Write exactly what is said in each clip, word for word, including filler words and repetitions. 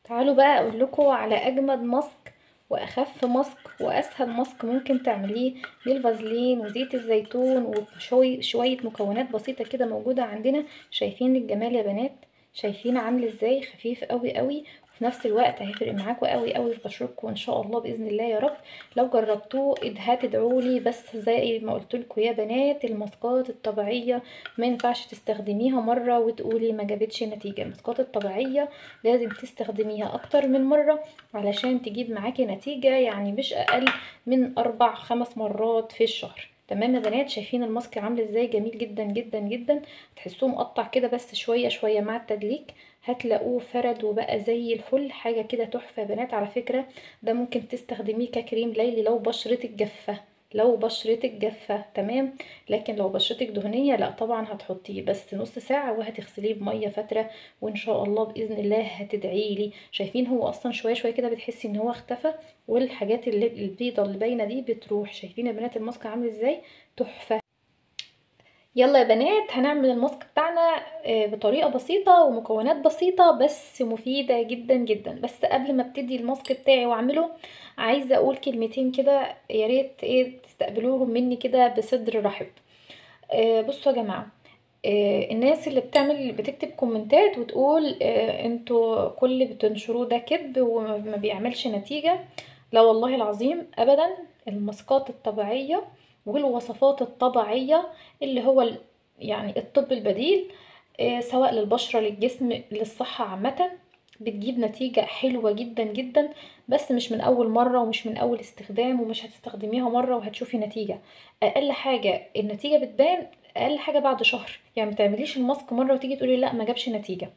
تعالوا بقى اقول لكم على اجمد ماسك واخف ماسك واسهل ماسك ممكن تعمليه بالفازلين وزيت الزيتون وشوي شويه مكونات بسيطه كده موجوده عندنا. شايفين الجمال يا بنات؟ شايفين عامل ازاي؟ خفيف قوي قوي وفي نفس الوقت هيفرق معاكم قوي قوي في بشرتكم ان شاء الله باذن الله يا رب. لو جربتوه هتدعوا لي. بس زي ما قلت لكم يا بنات، الماسكات الطبيعيه ما ينفعش تستخدميها مره وتقولي ما جابتش نتيجه. الماسكات الطبيعيه لازم تستخدميها اكتر من مرة علشان تجيب معاكي نتيجة، يعني مش اقل من اربع خمس مرات في الشهر. تمام يا بنات؟ شايفين الماسك عامل ازاي؟ جميل جدا جدا جدا. تحسوه مقطع كده بس شوية شوية مع التدليك هتلاقوه فرد وبقى زي الفل. حاجة كده تحفة يا بنات. على فكرة ده ممكن تستخدميه ككريم ليلي لو بشرتك جافة، لو بشرتك جافة تمام. لكن لو بشرتك دهنية لا طبعا هتحطيه بس نص ساعة وهتغسليه بمية فترة وان شاء الله باذن الله هتدعي لي. شايفين هو اصلا شويه شويه كده بتحسي ان هو اختفى والحاجات اللي البيضه اللي باينه دي بتروح. شايفين يا بنات الماسك عامل ازاي؟ تحفه. يلا يا بنات هنعمل الماسك بتاعنا آه، بطريقه بسيطه ومكونات بسيطه بس مفيده جدا جدا. بس قبل ما ابتدي الماسك بتاعي واعمله عايزه اقول كلمتين كده يا ريت ايه تستقبلوهم مني كده بصدر رحب. آه، بصوا يا جماعه، آه، الناس اللي بتعمل بتكتب كومنتات وتقول آه، انتوا كل اللي بتنشروه ده كذب وما بيعملش نتيجة. لا والله العظيم ابدا. الماسكات الطبيعية والوصفات الطبيعية اللي هو ال- يعني الطب البديل، آه، سواء للبشرة للجسم للصحة عامة، بتجيب نتيجة حلوة جدا جدا. بس مش من اول مرة ومش من اول استخدام، ومش هتستخدميها مرة وهتشوفي نتيجة. اقل حاجة النتيجة بتبان اقل حاجه بعد شهر. يعني ما تعمليش الماسك مره وتيجي تقولي لا ما جابش نتيجه.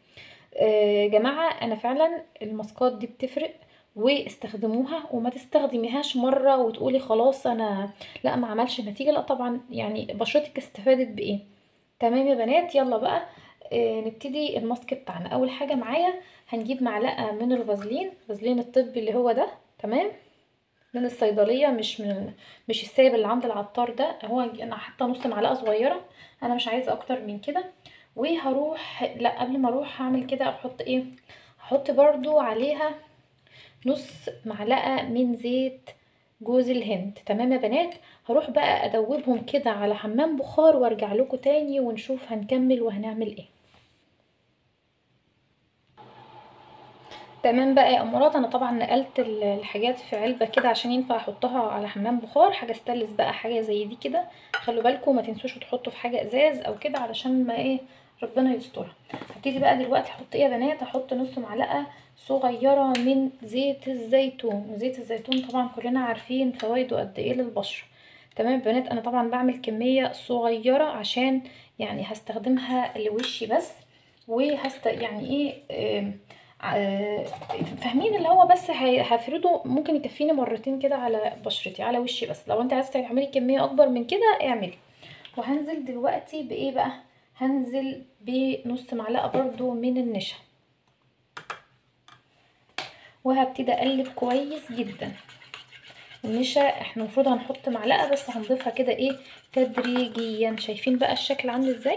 آه، جماعه انا فعلا الماسكات دي بتفرق واستخدموها وما تستخدميهاش مره وتقولي خلاص انا لا ما عملش نتيجه. لا طبعا، يعني بشرتك استفادت بايه؟ تمام يا بنات؟ يلا بقى آه، نبتدي الماسك بتاعنا. اول حاجه معايا هنجيب معلقه من الفازلين، فازلين الطبي اللي هو ده. تمام؟ من الصيدليه، مش من مش السائب اللي عند العطار ده. هو انا حاطه نص معلقه صغيره، انا مش عايزه اكتر من كده. وهروح، لا قبل ما اروح هعمل كده احط ايه، هحط برضو عليها نص معلقه من زيت جوز الهند. تمام يا بنات؟ هروح بقى ادوبهم كده على حمام بخار وارجع لكم تاني ونشوف هنكمل وهنعمل ايه. تمام بقى يا امارات، انا طبعا نقلت ال- الحاجات في علبه كده عشان ينفع احطها على حمام بخار. حاجه استانلس بقى، حاجه زي دي كده. خلوا بالكم ما تنسوش تحطوا في حاجه ازاز او كده علشان ما ايه، ربنا يسترها. هبتدي بقى دلوقتي احط ايه يا بنات؟ احط نص معلقه صغيره من زيت الزيتون. وزيت الزيتون طبعا كلنا عارفين فوائده قد ايه للبشره. تمام يا بنات؟ انا طبعا بعمل كميه صغيره عشان يعني هستخدمها لوشي بس. وهست يعني ايه آم، آه، فاهمين اللي هو بس هي- هفرده ممكن يكفيني مرتين كده على بشرتي على وشي. بس لو انت عايزه تعملي كميه اكبر من كده اعملي. وهنزل دلوقتي بايه بقى؟ هنزل بنص معلقه برضو من النشا وهبتدي اقلب كويس جدا. النشا احنا المفروض هنحط معلقه بس هنضيفها كده ايه تدريجيا. شايفين بقى الشكل عامل ازاي؟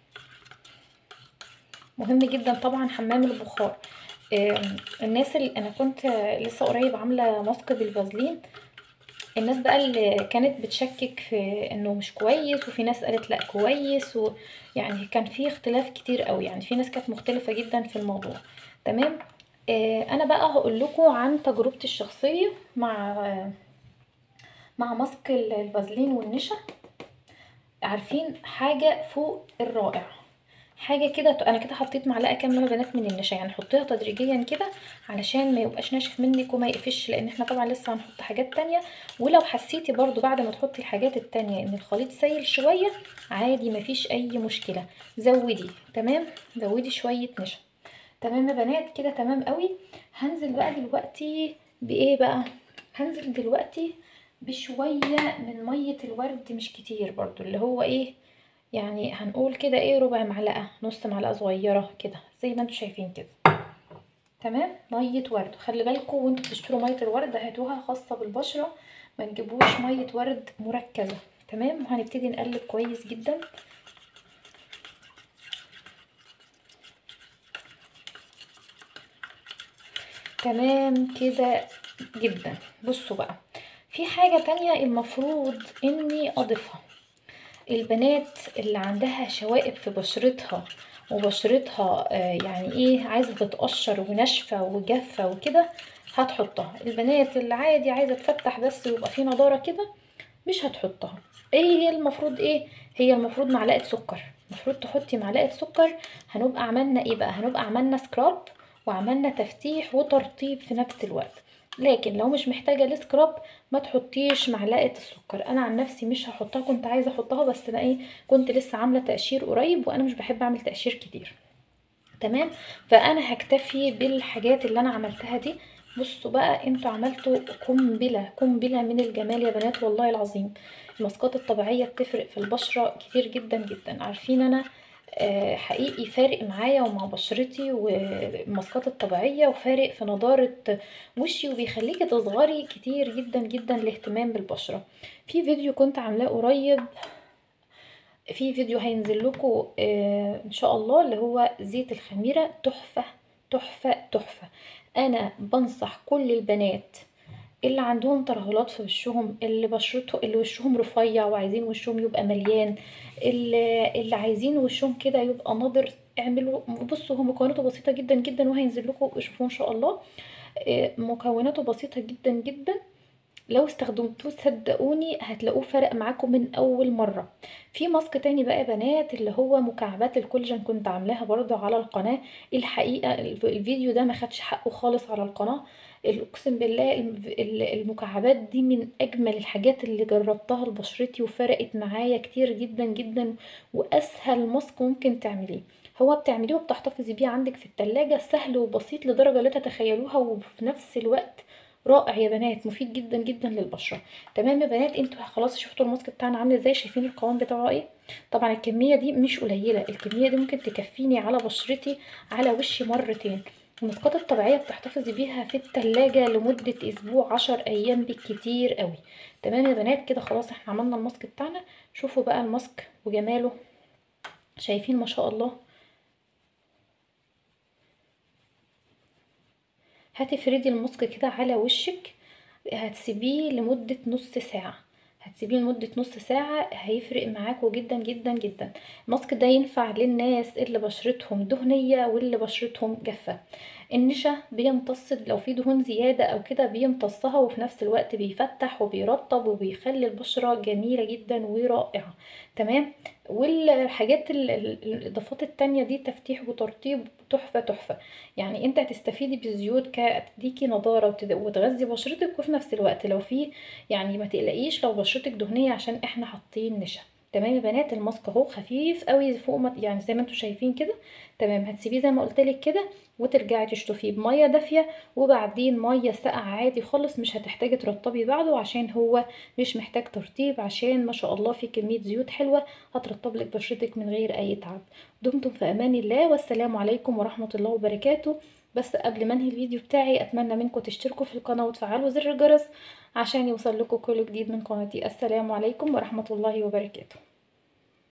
مهم جدا طبعا حمام البخار. آم، الناس اللي انا كنت لسه قريب عامله ماسك بالفازلين، الناس بقى اللي كانت بتشكك في انه مش كويس وفي ناس قالت لا كويس، ويعني كان في اختلاف كتير قوي. يعني في ناس كانت مختلفة جدا في الموضوع. تمام؟ آه انا بقى هقول لكم عن تجربتي الشخصية مع آه مع ماسك الفازلين والنشا. عارفين حاجة فوق الرائع؟ حاجه كده. انا كده حطيت معلقه كامله يا بنات من النشا، يعني حطيها تدريجيا كده علشان ما يبقاش ناشف منك وما يقفش، لان احنا طبعا لسه هنحط حاجات تانية. ولو حسيتي برضو بعد ما تحطي الحاجات التانية ان الخليط سايل شويه عادي مفيش اي مشكله، زودي. تمام؟ زودي شويه نشا. تمام يا بنات؟ كده تمام قوي. هنزل بقى دلوقتي بايه بقى؟ هنزل دلوقتي بشويه من ميه الورد، مش كتير برضو، اللي هو ايه يعني هنقول كده ايه ربع معلقه، نص معلقه صغيره كده زي ما انتم شايفين كده. تمام؟ ميه ورد. خلي بالكم وانتوا بتشتروا ميه الورد هاتوها خاصه بالبشره، ما تجيبوش ميه ورد مركزه. تمام؟ وهنبتدي نقلب كويس جدا. تمام كده جدا. بصوا بقى، في حاجة تانية المفروض اني اضيفها. البنات اللي عندها شوائب في بشرتها وبشرتها آه يعني ايه عايزة تتقشر وناشفة وجافة وكده هتحطها. البنات اللي عادي عايزة تفتح بس ويبقى فيه نضارة كده مش هتحطها. ايه هي المفروض ايه؟ هي المفروض معلقة سكر. المفروض تحطي معلقة سكر. هنبقى عملنا ايه بقى؟ هنبقى عملنا سكراب وعملنا تفتيح وترطيب في نفس الوقت. لكن لو مش محتاجة السكراب ما تحطيش معلقة السكر. انا عن نفسي مش هحطها، كنت عايزة احطها بس انا ايه كنت لسه عاملة تقشير قريب وانا مش بحب اعمل تقشير كتير. تمام، فانا هكتفي بالحاجات اللي انا عملتها دي. بصوا بقى، انتوا عملتوا قنبله قنبله من الجمال يا بنات والله العظيم. الماسكات الطبيعيه بتفرق في البشره كتير جدا جدا. عارفين انا آه، حقيقي فارق معايا ومع بشرتي والماسكات الطبيعيه، وفارق في نضاره وشي، وبيخليكي تصغري كتير جدا جدا. الاهتمام بالبشره، في فيديو كنت عاملاه قريب، في فيديو هينزل لكم آه ان شاء الله، اللي هو زيت الخميرة. تحفة تحفة تحفة. انا بنصح كل البنات اللي عندهم ترهلات في وشهم، اللي بشرته اللي وشهم رفيع وعايزين وشهم يبقى مليان، اللي, اللي عايزين وشهم كده يبقى نضر، اعملوا. بصوا هو مكوناته بسيطة جدا جدا وهينزل لكم اشوفوه ان شاء الله. آه مكوناته بسيطة جدا جدا، لو استخدمتوه صدقوني هتلاقوه فرق معاكم من اول مرة. في ماسك تاني بقى يا بنات اللي هو مكعبات الكولاجين، كنت عاملاها برضو على القناة. الحقيقة الف- الفيديو ده ما خدش حقه خالص على القناة. اقسم بالله الم- ال- المكعبات دي من اجمل الحاجات اللي جربتها لبشرتي وفرقت معايا كتير جدا جدا. واسهل ماسك ممكن تعمليه. هو بتعمليه وبتحتفظي بيه عندك في التلاجة، سهل وبسيط لدرجة لا تتخيلوها، وفي نفس الوقت رائع يا بنات، مفيد جدا جدا للبشره. تمام يا بنات، انتوا خلاص شفتوا الماسك بتاعنا عامل ازاي، شايفين القوام بتاعه ايه. طبعا الكميه دي مش قليله، الكميه دي ممكن تكفيني على بشرتي على وشي مرتين. الماسكات الطبيعيه بتحتفظي بيها في التلاجة لمده اسبوع، عشر ايام بالكتير قوي. تمام يا بنات، كده خلاص احنا عملنا الماسك بتاعنا. شوفوا بقى الماسك وجماله، شايفين ما شاء الله. هتفردي الماسك كده على وشك، هتسيبيه لمدة نص ساعة. هتسيبيه لمدة نص ساعة هيفرق معاكوا جدا جدا جدا. الماسك ده ينفع للناس اللي بشرتهم دهنية واللي بشرتهم جافة. النشا بيمتص لو في دهون زيادة او كده بيمتصها، وفي نفس الوقت بيفتح وبيرطب وبيخلي البشرة جميلة جدا ورائعة. تمام. والحاجات ال- ال- الاضافات التانية دي تفتيح وترطيب تحفة تحفة. يعني انت هتستفيدي بالزيوت كتديكي نضارة وتد- وتغذي بشرتك، وفي نفس الوقت لو في يعني ما تقلقيش لو بشرتك دهنية عشان احنا حاطين نشا. تمام يا بنات، الماسك اهو خفيف قوي فوق ما يعني زي ما انتم شايفين كده. تمام، هتسيبيه زي ما قلت لك كده وترجعي تشطفيه بميه دافيه، وبعدين ميه ساقعه عادي خالص، مش هتحتاجي ترطبي بعده عشان هو مش محتاج ترطيب، عشان ما شاء الله في كميه زيوت حلوه هترطب لك بشرتك من غير اي تعب. دمتم في امان الله، والسلام عليكم ورحمه الله وبركاته. بس قبل ما انهي الفيديو بتاعي اتمنى منكم تشتركوا في القناه وتفعلوا زر الجرس عشان يوصل لكم كل جديد من قناتي. السلام عليكم ورحمه الله وبركاته.